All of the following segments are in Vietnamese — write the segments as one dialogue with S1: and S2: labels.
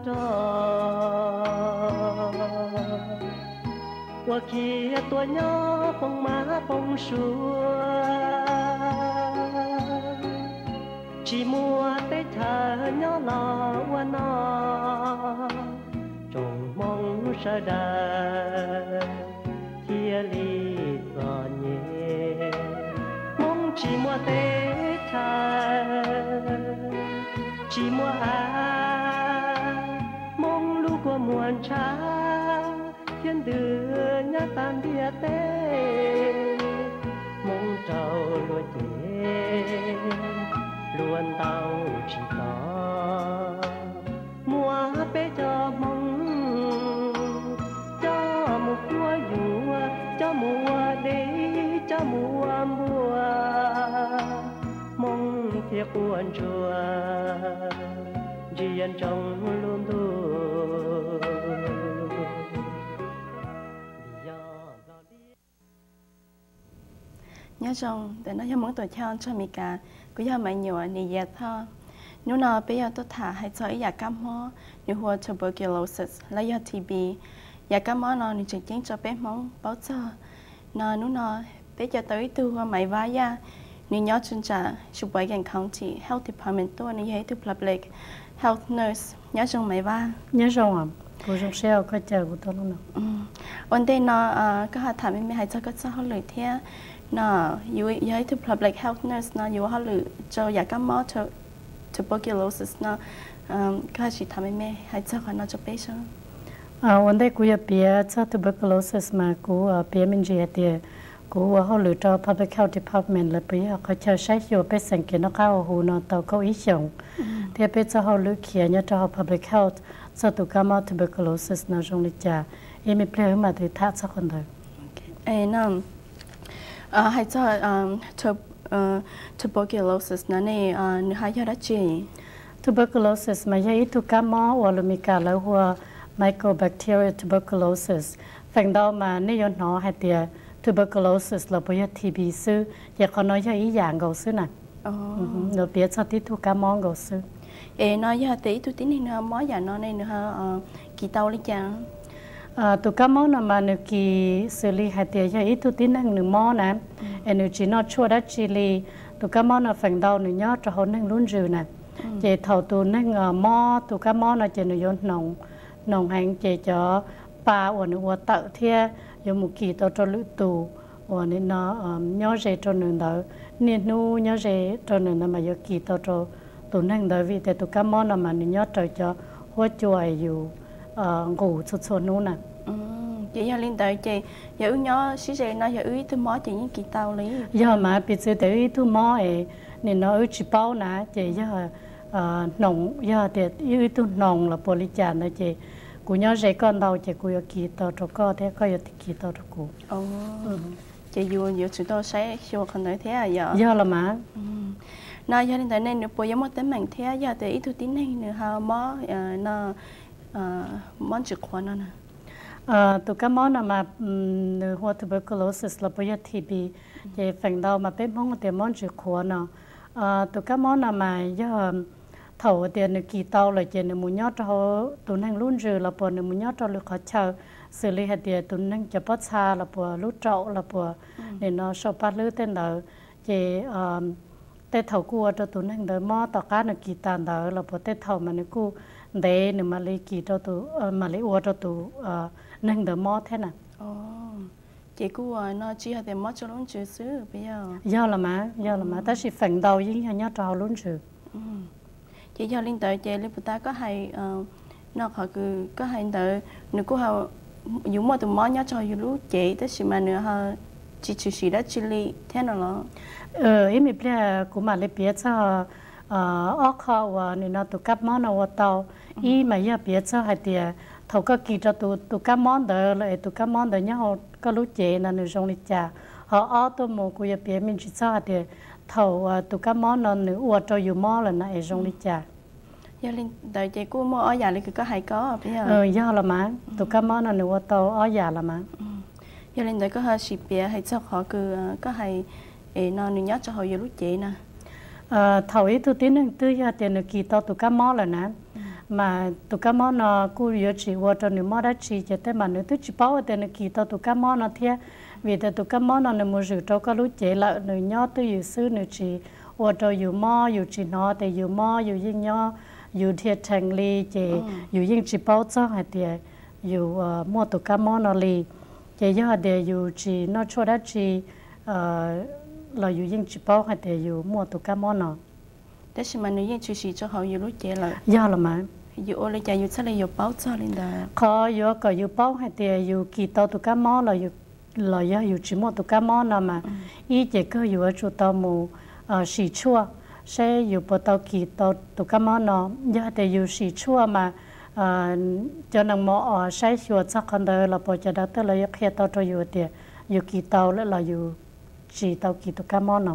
S1: trò qua kia tôi nhỏ bông má bông xua chỉ mua tết thở nhỏ lò qua nó trồng mong sa đà kia ly gò nhẹ mong chỉ mua tết thở chỉ mua mong lu của muôn cha thiên đưa nhá tan địa tê mong trầu lúa tê luôn tao chỉ có mua bé cho mong cho một mùa dùa cho mùa đi cho mùa mùa mong thiệt buồn chùa chỉ ăn trong luôn thôi
S2: nhớ rằng để nó cho món tuổi theo cho mình cả cứ cho mấy nhiều này dễ thôi nếu nào bây giờ tôi thả hay cho ý giả cam ho như hoa tuberculosis lấy do TB giả cam ho nó chỉ chính cho bé mong báo cho nó nếu nào bây giờ tới từ hoa Mai Va Yang nếu nhớ chuyên gia Sheboygan County Health Department tôi này hay từ Public Health Nurse nhớ rằng Mai Va
S3: nhớ rằng à cô trong xe có chờ của tôi luôn nào
S2: vấn đề nó có hạt thảm em hay cho có cho họ lời theo nó yếu từ Public Health Nurse nó yếu họ lời cho giả cam ho tuberculosis nó có chỉ thảm em hay cho họ nó cho bé chứ
S3: vấn đề của bé cho tuberculosis mà của bé mình chỉ thì của họ lựa cho Public Health Department là bây giờ họ chờ sách vô bé sản kiến nó cao hồ nó tàu câu ý chồng thì bé cho họ lựa kia nhớ cho họ Public Health cho tụ cam tuberculosis nó trong lịch trả em mới plei mà thì thắt cho con thôi
S2: nó hay cho tuberculosis nó này nó hay cho đó gì
S3: tuberculosis mà vậy tụ cam hoặc là mình cả là hoa mycobacteria tuberculosis phần đầu mà nếu nó hay thì tuberculosis là bây giờ TB sư giờ còn nói cho ý dạng gầu sư nè nó biết sao tí thu cá món gầu sư
S2: nói giờ tí tôi tính nữa món giờ nó này nữa kỳ tàu đi chăng
S3: tụ cá món là mà nếu kỳ xử lý hay thì giờ ít tôi tính năng nửa món nè nếu chỉ nó chua đã chỉ li tụ cá món là phần đầu nửa nhớ cho họ năng luôn rừ nè chỉ thầu tụ năng mò tụ cá món là chỉ nửa nồng nồng hành chỉ cho ba hoặc nửa tạo thia dùng một kỳ tao cho lữ tù và nên nó nhớ về cho nên đó nên nu nhớ về cho nên là mà giờ kỳ tao cho tụ năng đó vì thế tụ cá món là mà nên nhớ trời cho hoa chuối dù ngủ sốt sốt nu nè
S2: chị giờ liên tới chị giờ nhớ xí xe nó giờ ứ tôi mó chị những kỳ tao lý
S3: giờ mà bị sự tới tôi mó ấy nên nó ứ chỉ bao nè chị giờ nồng giờ thì ứ tôi nồng là polychan đó chị cô nhớ dễ con đầu chị cô kỳ tao cho con thế có kỳ tao cho cô
S2: chị dù chúng tôi sẽ cho con nói thế à
S3: giờ là mà
S2: nói cho nên tại nên bây giờ một tấm mảng thế giờ thì ít tôi tính này nữa ha món nó món trực khoan nè
S3: tụi cái món nào mà hoa tuberculosis là bây giờ TB thì phần đầu mà bé mong thì món trực khoan nè tụi cái món nào mà giờ thầu tiền kỳ tàu là chuyện muốn nhớ cho tụi năng luôn rồi là bọn muốn nhớ cho lực họ chờ xử lý hạt tiền tụi năng cho bắt xa là bọn lút trậu là bọn để nó sau bắt lưới tên đó chỉ tết thầu cua cho tụi năng đỡ mò tàu cá nó kỳ tàn đó là bọn tết thầu mà nó cua để nó mà lấy kỳ cho tụi mà lấy uo cho tụi năng đỡ mò thế nào
S2: chị cua nó chỉ hạt tiền mò cho luôn chưa xứ bây
S3: giờ là mà ta chỉ phần đầu với nhớ cho luôn rồi
S2: chị cho liên tới chị liên ta có hay nó họ cứ có hay tới nếu cô họ dùng một tụi món nhớ cho dù chị tới xí mà nữa họ chỉ đã chili thế nào đó
S3: em biết là cũng mà lấy biết cho ốc họ nên nó tụi các món nào tàu ý mà giờ biết cho hay thì thầu có kỳ cho tụi các món đó lại tụi các món đó nhớ họ có lúc chị là nửa trong lịch trà họ ở tụi một cô giờ biết mình chỉ cho thì thầu tụi các món nó nửa uo cho dù món là nó ở trong lịch trà
S2: giờ liên tới chị cô mua ở nhà thì có hay có bây giờ
S3: giờ là mà tụi các món nó nửa tàu ở nhà là mà
S2: giờ liên tới có hơi xịt bia hay cho họ cứ có hay nó nửa nhớ cho họ vô lúc chị nè
S3: thầu ý tôi tính từ giờ thì nửa kỳ tàu tụi các món là nè mà tụ cá món nó cú yếu chỉ qua cho nữ mò đã chỉ cho tới mà nữ tôi chỉ bảo ở nữ kỳ tao tụ cá món nó thiệt vì thế tụ cá món nó mua rượu cho cá lú chế lại nữ nhỏ tôi yếu xứ nữ chỉ qua cho yếu mò yếu chỉ nó thì yếu mò yếuยิ่งnhỏ yếu thiệt thành li chế yếuยิ่งchỉ bảo cho hay thiệt yếu mua tụ cá món nó li chế giờ để yếu chỉ nó cho đã chỉ là yếuยิ่งchỉ bảo hay thiệt yếu mua tụ cá món nó
S2: thế mà nữยิ่งchỉ cho họ yếu lú chế lại
S3: giờ là mà
S2: อยู่อะไรจะอยู่ทะเลอยู่เป้าจ้าลินดา
S3: ขออยู่ก็อยู่เป้าให้เตียอยู่กี่ตัวตุกามอเราอยู่ชิมอตุกามอนะมาอีเจก็อยู่จุดตัวหมู่สีชั่วใช่อยู่ปตัวกี่ตัวตุกามอนะยาแต่อยู่สีชั่วมาจะนั่งมอใช้ชัวสักคนเดียวเราพอจะได้ตัวเราอยากเขียนตัวอยู่เตียอยู่กี่ตัวแล้วเราอยู่สีตัวกี่ตุกามอนะ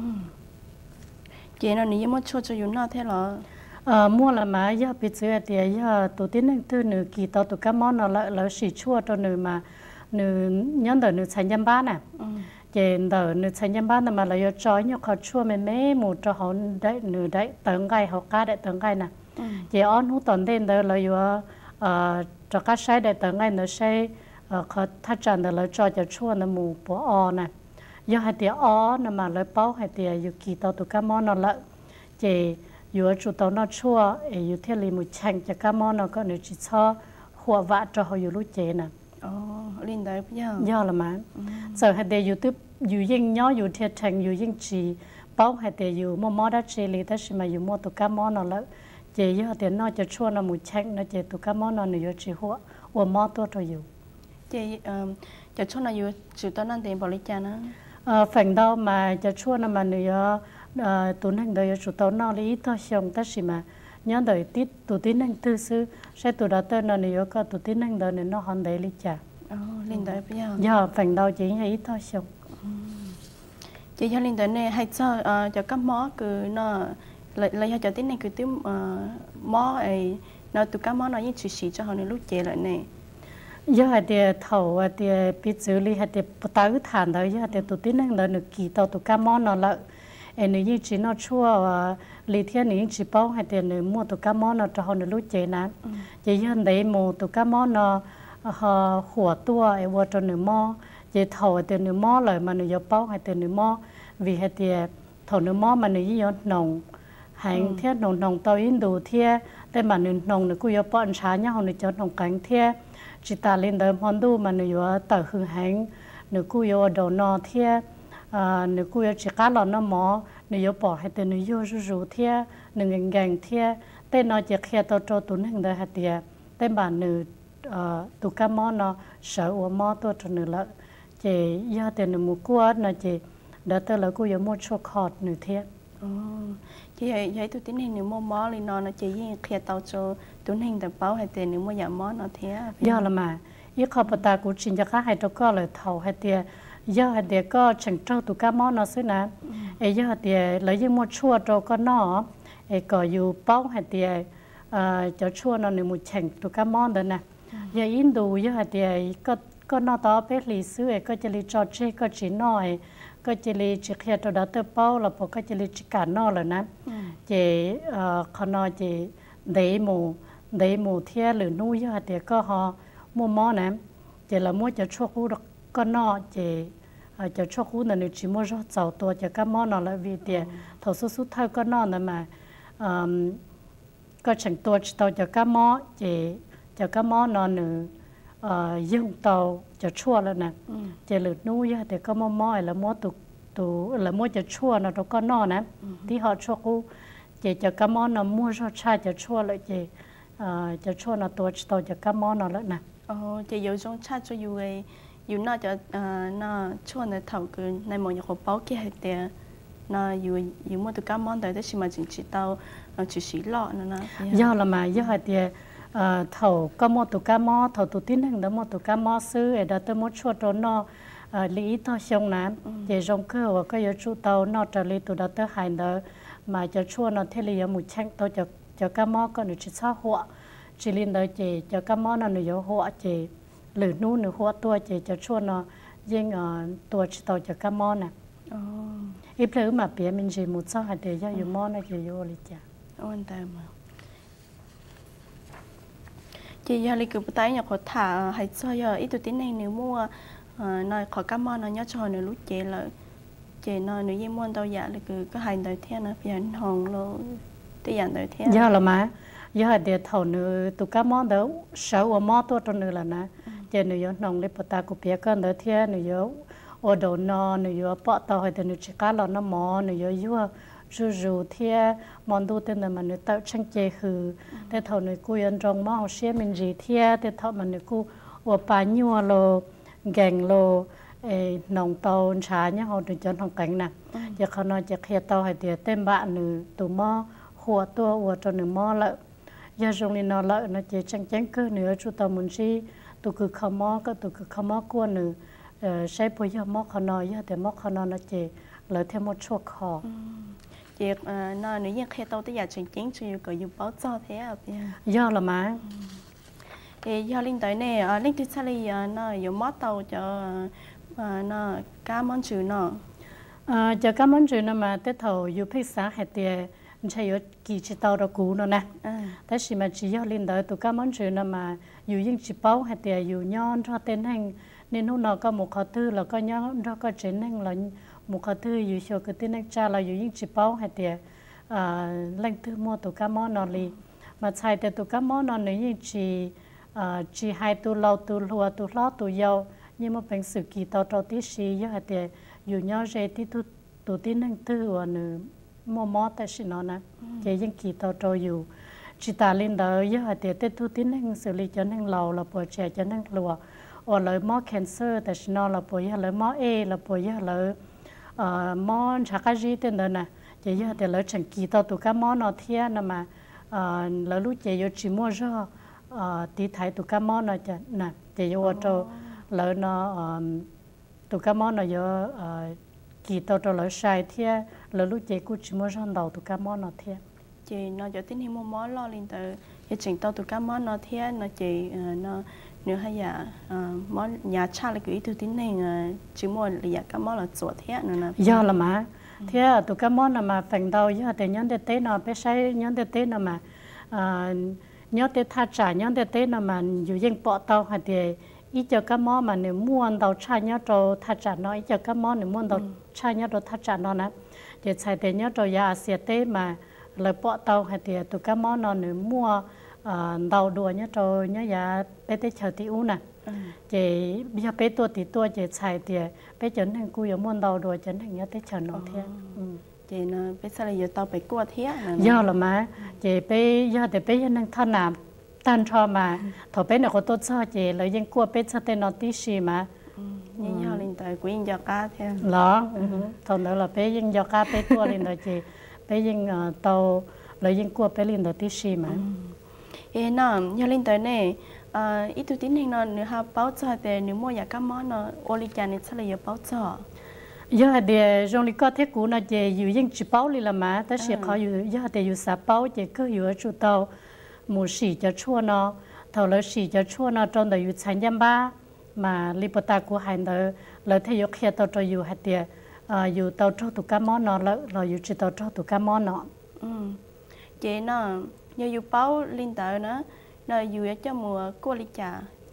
S2: เจนนี่ยังไม่ชัวจะอยู่นอกแท้หรอ
S3: mua là mà giờ bị chữa thì giờ tụi tin năng tư nữ kỳ tàu tụi cá món nó là xì chua cho nữ mà nữ nhân đời nữ thành nhân bán nè, trên đời nữ thành nhân bán mà là giờ trói nhau khó chua mấy một cho họ đấy nữ đấy tận gai họ cá đấy tận gai nè, chỉ on hút tận đêm đời là giờ cho cá sấy đấy tận gai nó sấy khó thắt chặt đời là cho chua nó mù bỏ o nè, giờ hai tia o nè mà lấy bao hai tia giờ kỳ tàu tụi cá món nó là chỉอยู่จุดตอนนั้นชั่วอยู่ที่ริมแช่งจากก้ามอนก็นึกจิตชอหัววะจะเขาอยู่รู้เจน่ะ
S2: อ๋อลินได้พี่
S3: ย่อละมั้งเสร็จให้เดอยู่ตึ๊บอยู่ยิ่งย่ออยู่ที่แช่งอยู่ยิ่งจีเป้าให้เดอยู่มอได้เจลีแต่ชิมาอยู่มอตุก้ามอนแล้วเจย่อเดนอจะชั่วน่ะหมู่แช่งน่ะเจตุก้ามอนอยู่จีหัวมอตัวตัวอยู่
S2: เจจะชั่วน่ะอยู่จุดตอนนั้นเดนบริจานะ
S3: ฝั่งดาวมาจะชั่วน่ะมันอยู่tụi năng đời chủ tàu nào lý to xong tất gì mà nhớ đời tít tụi tin năng tư sư sẽ tụi đó tên là nhiều có tụi tin năng đời này nó hoàn đầy lý trả
S2: linh đời bây
S3: giờ phần đầu chỉ hay to xong
S2: chỉ cho linh đời này hay cho các món cứ nó lấy cho tin này cứ tiếng món ấy nó tụi các món nó như chỉ cho họ nên lúc chế lại này
S3: giờ thì thầu thì biết xử lý thì tới thản đời giờ thì tụi tin năng đời được kỳ tàu tụi các món nó là nếu như chỉ nó chua lý thiên những chỉ bao hay tiền nếu mua tụi cá món nó cho họ được lúc chế nán chỉ hơn đấy mua tụi cá món nó hủa tua vừa cho nửa mò chỉ thầu tiền nửa mò lại mà nửa bao hay tiền nửa mò vì hay tiền thầu nửa mò mà nửa như nồng hành thiết nồng tàu in đủ thiếtแต่mà nửa nồng nửa cùi bónช้าnhau họ nửa cho nồng cánh thiết chỉ ta lên đời món đu mà nửa tờ hương hành nửa cùi đầu nọ thiết nếu cô chỉ cá lợn nó mỏ nếu bỏ hay từ nếu rú thia nếu ngành thia tên nó chỉ khi tao cho tụi nó đời hạt tiền tên bản nếu tụi cá mỏ nó sợ uống mỏ tôi cho nếu là chỉ giờ tiền nếu mua cua nó chỉ đã tới là cô yêu mua cho khọt nếu thia
S2: chỉ vậy tụi tin nếu mua mỏ thì nó chỉ khi tao cho tụi nó đời bảo hay tiền nếu mua giả mỏ nó thia
S3: giờ là mà ít khó bắt ta cũng chỉ cho cá hay cho có lời thầu hay tiền giờ thì có chẳng trâu tụi cá món nó xứ nè, giờ thì lấy những mua chua trâu có nó, cóอยู่bao hay thì cho chua nó nên một chẳng tụi cá món đó nè, giờ in đồ giờ thì có nó to bé lì xứ có chỉ lì cho chơi có chỉ nói có chỉ lì chỉ khi tụi đó tới bao là có chỉ lì chỉ cả nó rồi nè, chỉ con nó chỉ để mù thiê lửa nuôi giờ thì có họ mua món nè, chỉ là mua cho chua cú được có nó chỉ cho cho khu này nếu chỉ mua cho giàuตัวcho các món nó là vì tiền thầu số số thay có nó nữa mà có chẳngตัวtàu cho các món chỉ cho các món nó nữa dùng tàu cho chua là nè chỉ lượt nuôi thì có món là mua tụ là mua cho chua nó đâu có nó nè thì họ cho khu chỉ cho các món nó mua cho chai cho chua lại chỉ cho chua nóตัวtàu cho các món nó lại nè
S2: chỉ dùng trong chai choอยู่น่าจะน่าช่วยในเท่าคือในหมออย่างเขาเป้าเกี่ยแต่น่าอยู่มั่วตุก้ามอนแต่ชิมาจริงจิตเตาจิสีหล่อนั่นนะ
S3: ย่อละมาย่อเดียเท่าก็มั่วตุก้ามอเท่าตุที่หนึ่งแล้วมั่วตุก้ามอซื้อเดี๋ยวตัวมั่วช่วยตัวนอลีต่อชงนั้นเดี๋ยวจงเกลือก็ยจุเตานอจะลีตัวเตอร์หายเดอมาจะช่วยนอเทลียมุแช่งตัวจะก้ามอก็หนูจิตซาหัวจิลินเดอจะก้ามอนอหนูยหัวหรือนู้นหรือหัวตัวจะช่วยnóยิ่งตัวตัวจะก้ามอนน่ะอีเปลือกมาเปียมันจะมุดซ่าหายใจอยู่มอนน่ะจะอยู่เลยจ้ะ
S2: โอ้ยตายมา chị giờ lịch cứ tay nhà khó thả hay cho giờ ít tuổi tin này nếu mua nói khó cam món nó nhớ cho nó lúc chị là chị nói nếu như mua đâu dạ là cứ có hành đời thiên nó phải hồng luôn thì dàn đời thiên
S3: giờ là mà giờ để thầu nữa tụ cam món đó sáu ở món tôi trong nữa là nè chị nữa nông lấy bát củ bia con đó thiên nữa ở đầu nọ nữa bỏ tàu hay nữa chỉ cá lò nó mò nữa vừa rủ thiên món đồ tên là mà nữa tạo trang chế hư để thầu nữa cô yên trong món xe mình gì thiên để thầu mà nữa cô ở bà nhua lô gành lô nông tàu trà nhá họ được chọn hoàn cảnh nè giờเขาnóiจะเคลียร์tàu hay thì tên bạn nữa tụ mòหัวตัวหัวจนหนึ่งมอละยาจงลีนอละนะเจจังจังก็เหนือจุตามุนชีตุคือขมอก็ตุคือขมอกวนหนึ่งใช้พยามอขนอยาแต่มอขนอนะเจเลยเทมดชั่วคอ
S2: เจ็บนอนหนูยังเคยโตแต่อยากจริงๆจะอยู่ก็อยู่เป้าจ่อแท้อ่ะพี่
S3: ย่อละมั้ง
S2: ย่อลิงตัวเนี่ยลิงที่ชาลีนออยู่มอเตาจะนอก้ามอนจืนอ
S3: จะก้ามอนจืนมาแต่เท่าอยู่พิษาเหตุใช่ยศกี่ชิตาเรากูเนาะนะแต่สิมาจีย่อลินเดอร์ตัวก้ามอนจืนมาอยู่ยิ่งจีเป้าเหตุอยู่ย้อนรอเต้นแห่งนี่นู่นเราก็หมู่ขอตื้อเราก็ย้อนเราก็เจนแห่งเราหมู่ขอตื้ออยู่เชียวก็ตื้อนักจ้าเราอยู่ยิ่งจีเป้าเหตุแหล่งตื้อมัวตัวก้ามอนนอลีมาใช้แต่ตัวก้ามอนนอนยิ่งจีให้ตัวเราตัวหัวตัวล้อตัวเยายิ่งมาเป็นสุกี้ต่อต่อที่ชีย่อเหตุอยู่ย้อนเจที่ตัวที่นั่งตื้อวันหนึ่งมอแต่สินอนะเจยังกี่ต่อโตอยู่จิตาลินเดอร์เยอะแต่เตทุตินั่งสิริจะนั่งเราปวดแฉจะนั่งหลัวอ๋อเลยมอแคนเซอร์แต่สินอเราปวดเยอะเลยมอเราปวดเยอะเลยมอชักจีเต้นเดินนะเจเยอะแต่เลยฉันกี่ต่อตุก้ามอนอเทียนะมาแล้วรู้เจยจิมัวจ่อตีไทยตุก้ามอนอจะนะเจยว่าโตเลยนอตุก้ามอนอเยอะกี่ตัวเราใช้เทียแล้วลูกเจ้ากูชิมว่าฉันดาวตุกามอนอเทีย
S2: เจนอจะติ้งหิมมอลอลินเตอร์จะจิงตัวตุกามอนอเทียนอเจนอเนื้อให้ยามอยาชาเลยคือตัวติ้งหนึ่งชิมว่าเลยอยากกามอนเราจวดเทียนั่นนะ
S3: ย่อละมาเทียตุกามอนมาแฝงดาวย่อแต่ย้อนเตะนอไปใช้ย้อนเตะนอมาย้อนเตะท่าจ่าย้อนเตะนอมันอยู่ยังเปาะเตาหัดเดียอีเจ้ากามอมันเนี่ยม้วนดาวชาย้อนโตท่าจ่าน้อยอีเจ้ากามอเนี่ยม้วนดาวชาย้อนโตท่าจ่าน้อยนะเดี๋ยวใช้แต่ย้อนโตยาเสียเตมาเลยเปาะเตาหัดเดียตุกามอนอนเนี่ยมัวดาวดัวย้อนโตย้อนยาเตเฉติอูน่ะเจ๋บิยาเปตัวติตัวเจ๋ใช้เดียไปจนถึงกูอย่าม้วนดาวดัวจนถึงย้อนเตเฉนอเทีย
S2: เจนไปสลายอยู่ต่อไปกลัวเทีย
S3: ย่อละมาเจ๋ไปย่อแต่ไปยังนั่งท่าน้ำตันชอมาถอเป็นคนต้นชอเจเลยยังกลัวเป็นสเตนอติชีมา
S2: ยังย่อลินเตอร์กูยังยอกาเทีย
S3: หรอตอนนั้นเราไปยังยอกาไปตัวลินเตอร์เจไปยังโตเลยยังกลัวไปลินเตอร์ติชีมา
S2: น่ะย่อลินเตอร์เนี่ยอีตัวที่หนึ่งนอนเนื้อหาเป้าจ่อแต่เนื้อมัวอยากก้ามอนโอลิจานิสลายอยู่เป้าจ่
S3: อยาเดียจงลิก็เทกูน่ะเจอยู่ยังจีเป้าลิละมาแต่เสียเขาอยู่ยาเดียอยู่สาเป้าเจก็อยู่จุดเตาหมู่สี่จะชั่วเนาะเท่าเลยสี่จะชั่วเนาะจนแต่อยู่ชั้นยำบ้ามาลิปตากูหายเลยที่ยกเขียตัวอยู่หัดเดียอยู่เตาโจตุกามอนเนาะแล้วเราอยู่จุดเตาโจตุกามอนเนาะ
S2: เจเนาะอยู่เป้าลินเตอร์นะเนาะอยู่จะมัวกัวลิจ่า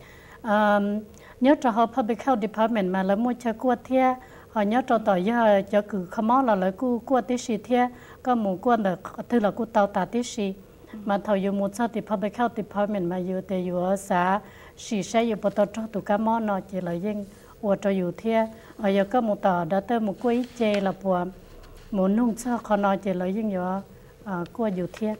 S3: nhớ cho họ Public Health Department mà là mua cho qua thia họ nhớ cho tỏi giờ cho cứ không món là lấy qua tí xì thia có một quan là thứ là cu tàu tạt tí xì mà thầuอยู่một sao thì Public Health Department màอยู่แต่อยู่ở xã xì sẽอยู่bắt đầu cho tụi cá món nó chỉ là riêng ở choอยู่thia họ giờ có một tờ đã tới một quỹ chè là của một nông cho họ nói chỉ là riêngอยู่quaอยู่thia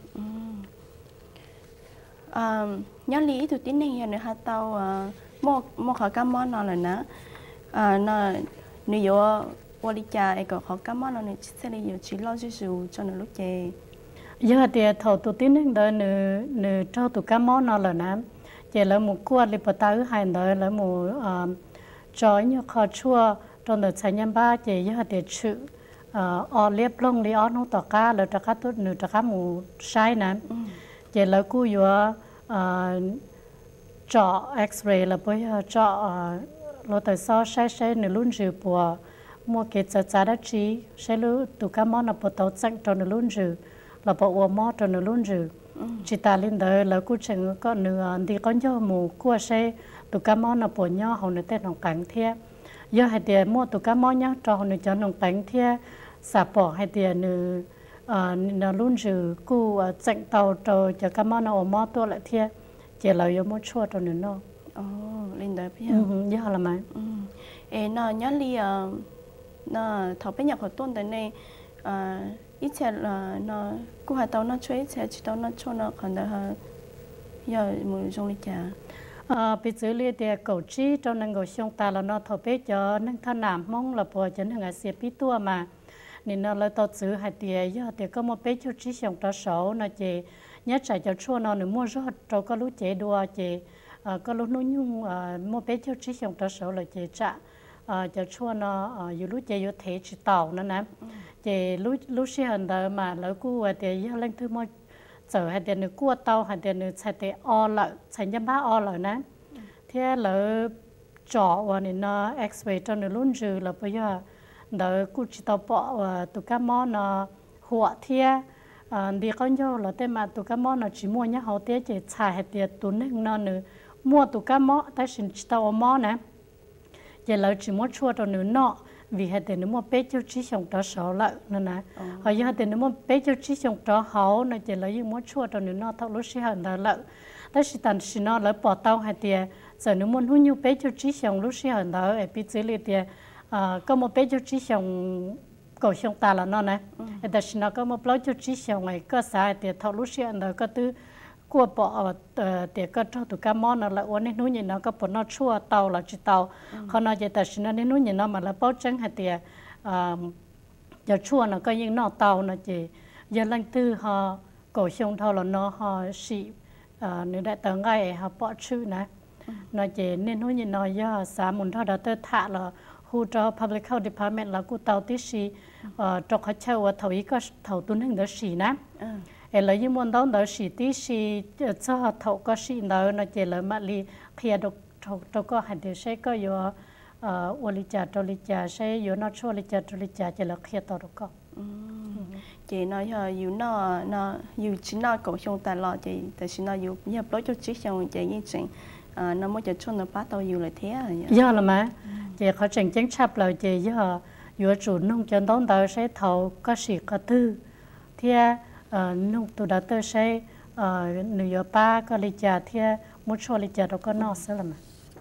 S2: nhớ lý tụi tín này nữa ha tàu mua khó cá món nó là nó nếu vô đi chả có khó cá món nó sẽ là nhiều chỉ lo cho nó lúc chè
S3: giờ thì thầu tụi tín này đời nửa cho tụi cá món nó là nè chè là một quạt li bát táo hai đời là một chói như kho chua trong đời trái nhâm ba chè giờ thì chữ ở liệp lông li ở nông tỏ cá là tỏ cá tốt nửa tỏ cá mù sai nè chè là cú vừa cho X-ray là bây giờ cho lo tại sao sẽ nửa luôn rượu bùa mua cái giá đất trí sẽ lưu tụ cá món là bộ tàu xanh cho nửa luôn rượu là bộ uo mò cho nửa luôn rượu chỉ ta lên đời là cú chừng có nửa thì có nhau mù cua xe tụ cá món là bổ nhau hầu nửa tết nòng cảnh thiê giờ hai tiền mua tụ cá món nhá cho hầu nửa cho nòng cảnh thiê xả bỏ hai tiền nửa luôn trừ cú chạnh tàu cho cá món nó mò tua lại thiê chỉ là yêu mua chua cho nửa nó
S2: lên đời bây
S3: giờ là mấy
S2: nó nhớ li nó thầu bây giờ họ tuân tới này ít xe là nó cú hai tàu nó chơi xe chỉ tàu nó cho nó còn đỡ giờ mùi trong lịch trà
S3: bây giờ li để cầu trí trong năng cầu sông ta là nó thầu bây giờ năng thân nam mong là bỏ cho năng xe pi tua mà nên nó lấy tàu giữ hai tiền giờ thì có một bé cho trí sông ta số nó chỉ nhớ chạy cho chua nó nữa mua rót cho có lúc chế đua chỉ có lúc nó nhung một bé cho trí sông ta số là chỉ trả cho chua nó dù lúc chế dù thế chỉ tàu nữa nè chỉ lúc xí hình đó mà lỡ cua thì giờ lên thứ một giờ hai tiền nữa cua tàu hai tiền nữa chạy thì o lại chạy nhâm ba o lại nè thế lỡ trọ và nên nó x-ray cho nó luôn trừ là bây giờ đỡ cú chỉ tàu bỏ tụ cá món nó hụa thia đi con dâu là tên mà tụ cá món nó chỉ mua nhá hậu tiết chỉ xài hai tiền tụ nên nó nữa mua tụ cá món tại xin chỉ tàu món nè giờ lỡ chỉ mua chua cho nữa nọ vì hai tiền nữa mua bé cho trí sống cho sáu lợ nên nè hồi giờ hai tiền nữa mua bé cho trí sống cho hậu nó giờ lỡ mua chua cho nữa nọ thâu lúc xí hơn là lợ tại chỉ tận xí nó lỡ bỏ tàu hai tiền giờ nữa mua hú nhiêu bé cho trí sống lúc xí hơn lỡ ở bên dưới liền tiền có một bé cho trí sống cầu sống ta là nó nè tại xí nó có một bao cho trí sống này có sai tiền thâu lúc xí hơn lỡ có thứ cua bỏ tiền có cho tụi cá món nó là uốn nên núi nhìn nó có bỏ nó chua tàu là chỉ tàu còn nó chỉ tại nó nên núi nhìn nó mà là bao trắng hay tiền giờ chua nó có những nọ tàu nó chỉ giờ lần tư họ cổ sông thâu là nó họ xị nếu đại tầng ngay họ bỏ chữ này nó chỉ nên núi nhìn nó giờ sáng muốn thâu đã tới thả là khu cho Public Health Department là khu tàu tí xì trong họ chơi và thầu ý có thầu tuân hình đó xì nè lấy những món đó đỡ xí tí xí cho thầu có xí đó nó chỉ là mà li khi được thầu có hành điều sẽ có vô oli trà troli trà sẽ vô nó cho oli trà chỉ là khi tao được có
S2: chị nói là yêu nó yêu chỉ nó cầu sông tài lọ chị tại chỉ nó yêu như đối cho chỉ sông chị như chuyện nó mới cho nó bắt tao yêu lại thế
S3: giờ là mà chị khó chỉnh chính chấp lời chị giờ vô chủ nông chân đó đỡ sẽ thầu có xí có tư thì nông tụ đã tới say nửa giờ ba có lịch trả thì một số lịch trả đâu có nọ sẽ làm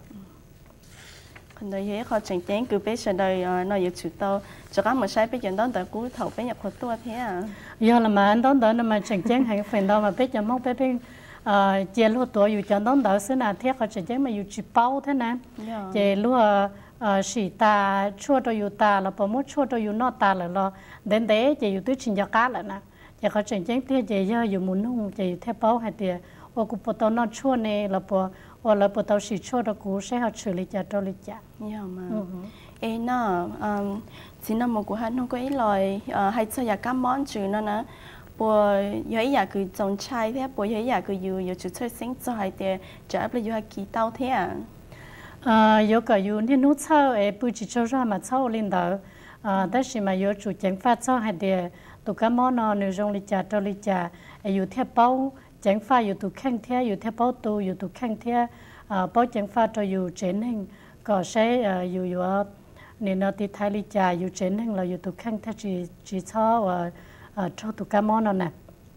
S2: còn đây họ chẳng chén cứ biết sau đây nó giờ chịu tao cho các một sai biết chuyện đó tại cú thầu bé nhập khẩu tua thế
S3: giờ là mà anh đó đỡ mà chẳng chén hay phần đâu mà biết cho mong biết chia lúa tuổiอยู่cho đó đỡ xứ nào thế họ chẳng chén màอยู่chỉ bao thế nè chia lúa xì ta chua choอยู่ta là bỏ một chua choอยู่nọ ta là lo đến đấy chiaอยู่tới chín giờ cá lại nè giờเขาchỉnh chỉnh thì giờ giờอยู่มุนนุ่งจะอยู่แทบเป้าให้เดียว่ากูปวดตอนนอนชั่วเนี่ยเราปวดว่าเราปวดตอนสีชั่วเรากูใช้เขา處理จะตัวลิจ่า
S2: เนี่ยมาน่ะสิน้ำมันกูหันน้องก็อีลอยให้เธออยากกำมอนจืดนั่นนะปวด有一日佢仲差啲，ปวด有一日佢要做出聲就係啲，就係要係幾刀啲
S3: 有個有啲奴操不只做啥嘛操領導但是嘛有主政法操係啲tụ cá món nó nếu dùng lịch trà cho lịch tràอยู่theo bao chẳng phảiอยู่tụ khang theoอยู่theo bao tụอยู่tụ khang theo bao chẳng phải choอยู่trên hình có sẽอยู่nên nó thì thay lịch tràอยู่trên hình làอยู่tụ khang theo chỉ cho cho tụ cá món nó nè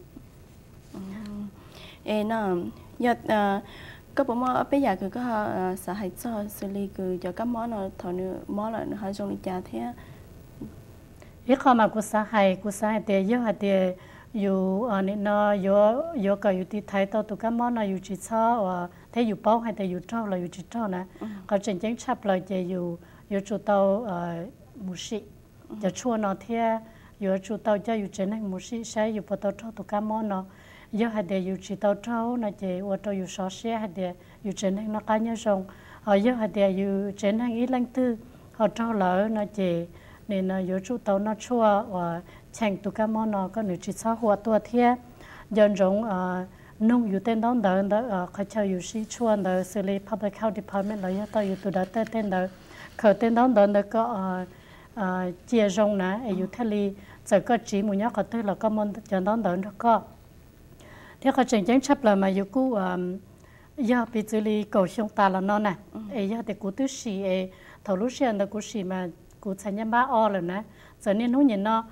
S2: nó giờ có bộ món bây giờ cứ có xã hội cho xử lý cứ cho cá món nó thọ nữa món là nó dùng lịch trà thế
S3: ít khó mà cú sa hay thì giờ hay thìอยู่nên nó yo cáiอยู่ที่ไทยตัวcái món nóอยู่chỉ cho thếอยู่bao hay thìอยู่cho làอยู่chỉ cho nè còn chính chính chấp lại thìอยู่chủ tàu mù xịจะชวนnó thếอยู่chủ tàu choอยู่trên này mù xị sẽอยู่bắt đầu cho cái món nó giờ hay thìอยู่chỉ tàu cho nó chỉ ở trongอยู่xóa xe hay thìอยู่trên này nó cá nhân rong giờ hay thìอยู่trên này ít lăng tư họ cho lỡ nó chỉ nênอยู่chủ tàu nó chua và chèn tụ cá món nó có nửa chỉ sáu hoa tua thế dân rong nôngอยู่tên đó đỡ khai chơiอยู่sĩ chua đỡ xử lý Public Health Department là taoอยู่tụ đã tên đỡ khởi tên đó đỡ có chia rong nèอยู่thế li giờ có chỉ một nhóc có tới là có món dân đó đỡ nó có thế họ chẳng chẳng chấp là mà yêu cú giờ bị xử lý cầu sông ta là nó nè ấy giờ thì cú tứ xì ấy thầu lúc xưa là cú xì mà cú thành nhân ba o rồi nè giờ nên nó nhìn nó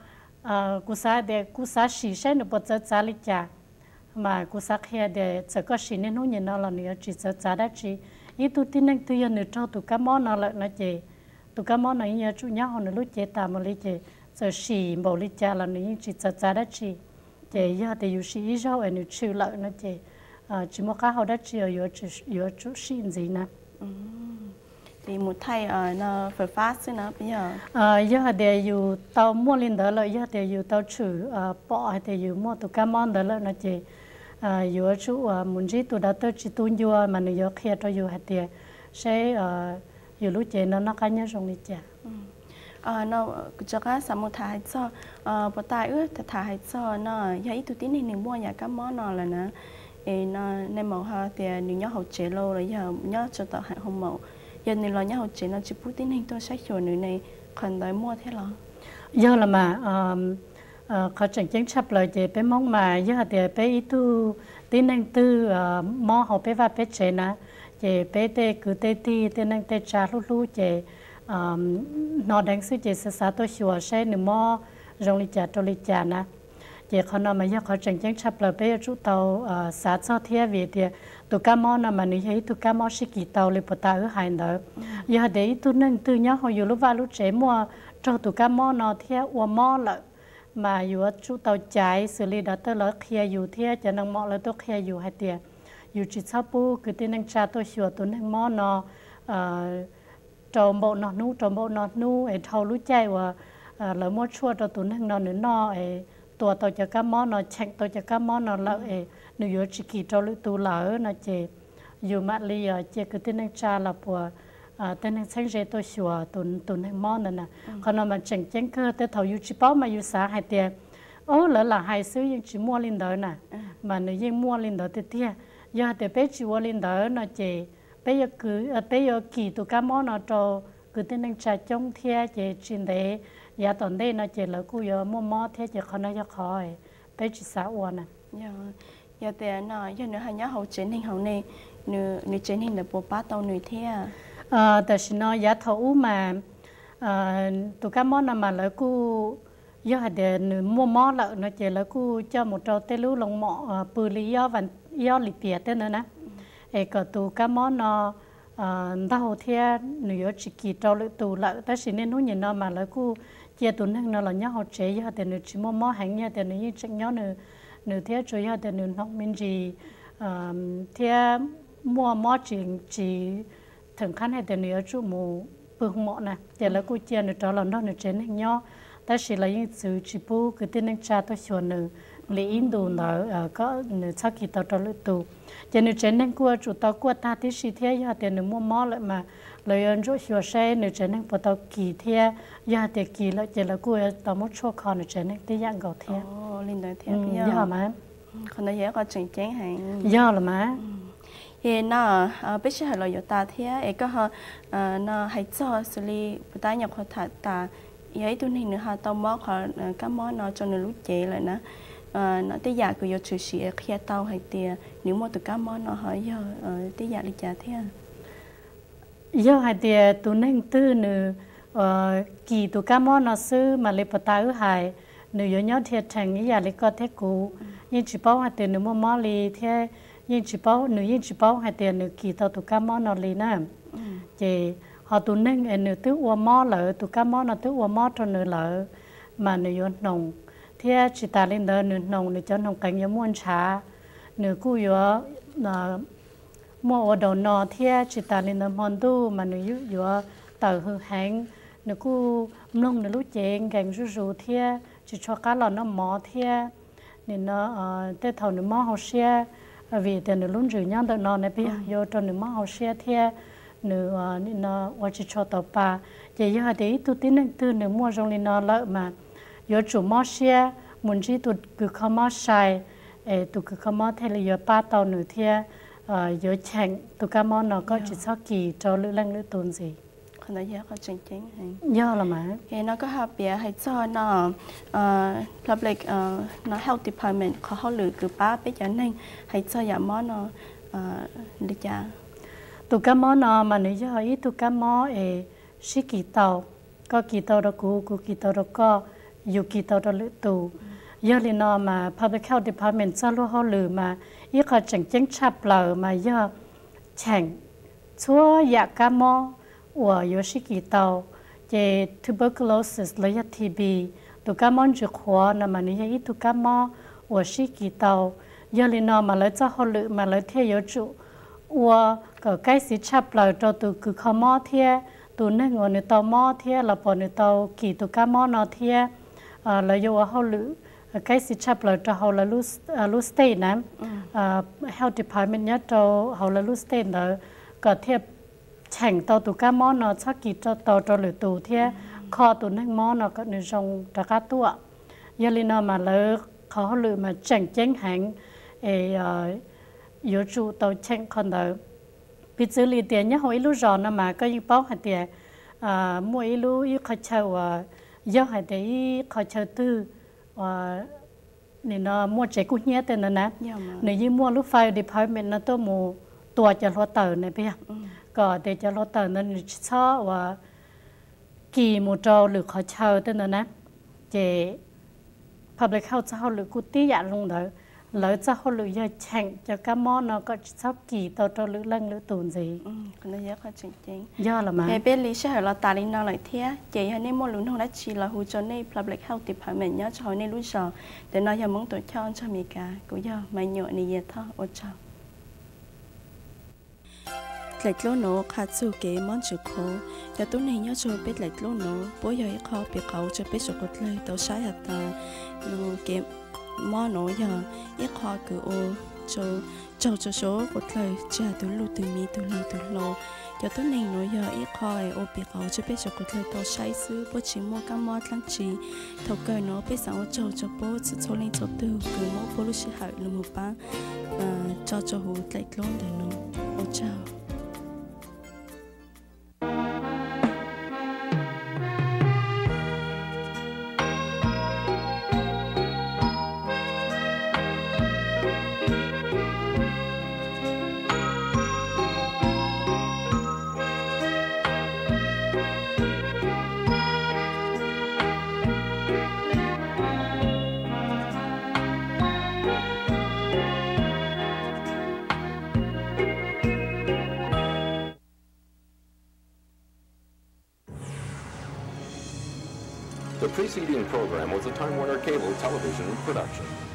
S3: cú sa xì sẽ nó bớt giá lý trả mà cú sa kia để giờ có xì nên nó nhìn nó là nữa chỉ giá đã chỉ ít tu tin năng tu yên nữa cho tụ cá món nó lại nó chỉ tụ cá món này nhớ chú nhớ họ nó lúc chế tạm mà lý chế giờ xì bảo lý trả là nó chỉ giá đã chỉ chế giờ thì yêu xì ít rau nó chịu lại nó chế chỉ một cái họ đã chỉ ở chỗ xin gì nè
S2: thì một thầy nó phải phát xí nó bây giờ
S3: giờ để yêu tàu mua lên đó là giờ để yêu tàu chữ bỏ để yêu mua tụ cá món đó là nó chỉ yêu chú muốn gì tụ đã tới chỉ tuôn yêu mà nó yêu kia cho yêu hạt tiền sẽ yêu lúc chế nó cái nhớ trong lịch trả
S2: nó cho cái sản một thải cho bộ tài ước thải cho nó giờ ít tụ tín thì mình mua nhà cá món nó là nó nó nên màu hoa thì nếu nhớ hậu chế lâu rồi giờ nhớ cho tao hại không màu giờ nếu là nhớ hậu chế nó chỉ bút tín hình tôi sách rồi nữa này còn tới mua thế là
S3: giờ là màเขาchẳng chẳng chấp lời chế bé mong mà giờ thì bé ít tu tín hình tư mò họ bé và bé chế nè chế bé tê cứ tê ti tín hình tê trà lú lú chế nó đánh sự chế sa tôi sửa sẽ nếu mò rong lịch trà trôi lịch trà nè chếเขาnói mà giờเขาchẳng chẳng chấp lời bé chú tàu xã cho thế về thì tụ cá mò nè mà nếu thấy tụ cá mò sẽ kỳ tàu lấy bột ta ở hai nữa giờ để tu nâng từ nhớ họอยู่lúc vào lúc chế mua cho tụ cá mò nó thế uo mò lại màอยู่chú tàu trái xử lý đã tới là kiaอยู่thế cho năng mò là tôi kiaอยู่hai tiềnอยู่chỉ sau bu cứ tên năng cha tôi sửa tụ năng mò nó trồng bộ nó nú ấy thâu lú chạy và lỡ mua chua cho tụ năng nó nữa nó ấyตัวตัวจะก้ามอnóแฉกตัวจะก้ามอnó lỡ nếu như chỉ kỳ cho lưỡi tu lỡ nó chỉ dù mà li chỉ cứ tên anh cha là bùa tên anh sáng dễ tôi sửa tuần anh món này nè còn nó mà chẳng chẳng cơ tới thầu dù chỉ bảo mà dù xả hai tiền lỡ là hai xứ nhưng chỉ mua lên đó nè mà nếu như mua lên đó thì tiếc giờ thì bé chỉ mua lên đó nó chỉ bé giờ kỳ tuก้ามอnó cho cứ tên anh cha trong thiê chỉ trên đấy giờ tuần đây nó chỉ là cô giờ mua mò thế chỉ còn nó cho khỏi bé chỉ xả uốn nè
S2: giờ thì nó giờ nữa hay nhớ hậu chế hình hậu này nữa chế hình là bộ ba tàu nữa thế
S3: แต่ฉันน้อยยาทอูมาตุก้ามอนามาแล้วกูยอดเดินมัวมอแล้วนะเจแล้วกูเจ้าหมดเราเตลูลงหมอปืนลียอวันยอลิเปียเต้นนะก็ตุก้ามอนอดาวเทียหนูจิกีเราเลยตุละแต่ฉันเนี่ยนู้นยันนอมาแล้วกูเจ้าตัวนึงนอเราเนี่ยเขาเจียแต่หนูจิมัวมอแห่งเนี่ยแต่หนูยิ่งจังเนี่ยหนูเทียช่วยแต่หนูนกมินจีเทียมัวมอจีถึงขั้นให้แต่เนื้อจุ่มเปลือกหมอนะแต่แล้วกูเจียนตัวเราเนื้อเจนย่อแต่สิเรายิ่งซื้อจิปูคือที่นั่งชาตัวชวนหนึ่งเลยอินดูเนื้อก็เนื้อชักกี่ตัวเลยตูเจนเจนนั่งกัวจุดตัวกัวตาที่สีเทียยาแต่เนื้อมัวมอเลยมาเลยอันจุชัวใช้เนื้อเจนนั่งพอตัวกี่เทียยาแต่กี่แล้วเจนแล้วกูตัวมุดโชคอเนื้อเจนนั่งที่ย่างเก่าเทีย
S2: ลินเดอร์เทีย
S3: ย่อไหม
S2: คนนั้นเยอะก็จริงจริงให้
S3: ย่อหรือไหม
S2: nó bây giờ là有大天，一个哈那还做xử lý不但nhập họ thật ta，有ตัวนี้nữa ha tàu mỏ họ cái mỏ nó cho nó lút chế lại nè nó tới giờ cứ有处事khi tàu hay tiền nếu mà từ cái mỏ nó hỏi giờ tới giờ đi trả thế
S3: giờ hay tiền tụi nên tư nữa kỳ tụi cái mỏ nó xứ mà lấy bát áo hay nữa有nhớ thiệt thành cái giờ lấy có thế cũ nhưng chỉ bảo hay tiền nữa mỏ lấy thếยิ่งจีบหนูยิ่งจีบให้เตียนหนูกี่ตัวตุก้ามอนอลีน่ะเจhọ tụi nênหนูตื้อวัวมอเลยตุก้ามอนตื้อวัวมอจนหนูเลยมาหนูย้อนนงที่จิตาลินเดอร์หนูนงหนูจะนงกันยม้วนช้าหนูกู้อยู่มัวโดนนอที่จิตาลินเดอร์มอนตู้มาหนูอยู่เต่าหึงแหงหนูกู้นงหนูรู้เจงแกงจู่ๆที่จิชวก้าหล่อน้ำหมอที่นี่เนาะแต่เท่าหนูมอเขาเชียvì tiền nữ luôn rửa nhau đợt nọ này bây giờ cho nữ máu hậu xe thia nữ nó qua chỉ cho tàu pa vậy giờ thì tụi tin năng tư nữ mua trong này nó lợi mà giờ chủ máu xe muốn chỉ tụi cứ không máu xài tụi cứ không máu thế là giờ pa tàu nữ thia giờ chèn tụi cá máu nó có chỉ sau kỳ cho lưỡi lăng lưỡi tồn gì
S2: คนละเยอะเขาจริงๆให้
S3: do là mà
S2: เห็นnó có hợp biệt hay cho nó public nó health departmentเขาหรือคือป้าไปจะนั่งให้choอย่ามอnó được chưa
S3: tụ cá mó nó mà nếu cho ít tụ cá mó xí kỳ tàu có kỳ tàu đó cũ kỳ tàu đó có dù kỳ tàu đó lựa tụ do li nó mà public health department cho luôn họ lử mà ít họ chẳng chính chập lờ mà do chẳng chúa dạ cá mó của yếu xí kỳ tàu về tuberculosis lấy TB tụ cá mó chịu khó nó mà nếu ít tụ cá mó của xí kỳ tàu do li nó mà lấy cho họ lử mà lấy theo yếu trụ và cái sự chấp lời cho tụi cứ khó mò thiê tụi nơi ngồi nơi tàu mò thiê là bỏ nơi tàu kỳ tụi cá mò nó thiê là do họ lử cái sự chấp lời cho họ là lúc state nè health department nhớ cho họ là lúc state là có thiê chảnh tàu tụi cá mò nó chắc kỳ cho tàu cho lử tụi thiê kho tụi nơi mò nó có nơi trong trả cá tua giờ li nó mà lỡ khó lử mà chảnh chánh hành yếu chủ tàu chênh con đó bị xử lý tiền nhá hồi lúc rồi nó mà có những bao hạt tiền mua ít lúc ít khai châu do hạt đấy khai châu tư nên nó mua trái cút nhé tên nó nè nếu như mua lúc file department nó tôi mua tua cho lo tờ này bây giờ có để cho lo tờ nó cho và kỳ một trâu lược khai châu tên nó nè để public health cho họ lược cút tí dạ luôn đó lỡ cho họ lựa giờ chảnh cho cá mò nó có sắp kỳ tàu cho lựa lăng lựa tồn gì
S2: còn nó rất là chính chính
S3: do là mà
S2: cái bên lý sẽ là tài linh nó lại thế chỉ hay nên mua luôn không đã chỉ là hỗ trợ nên public health department nhớ cho nên lúc giờ để nó giờ muốn tổ cho mình cả cũng giờ mấy nhựa này giờ thôi ô chào lệch lỗ nổ khá su kế món chữ khô giờ tối nay nhớ cho biết lệch lỗ nổ bố giờ khó bị cậu cho biết số cột lời tàu sai hạt nó kiếm mò nó giờ ít khoa cứ ô cho số một lời trả từ lù từ mi từ lò giờ tối nay nó giờ ít khoa ô bị họ cho biết số một lời tao sai xứ bố chỉ mua cá mò lăng chỉ thầu cởi nó biết sao cho bố sự cho lên cho từ cứ mua bố lúc sẽ hỏi là một ba cho hụt lại luôn để nó ô chào.
S4: The preceding program was a Time Warner Cable television production.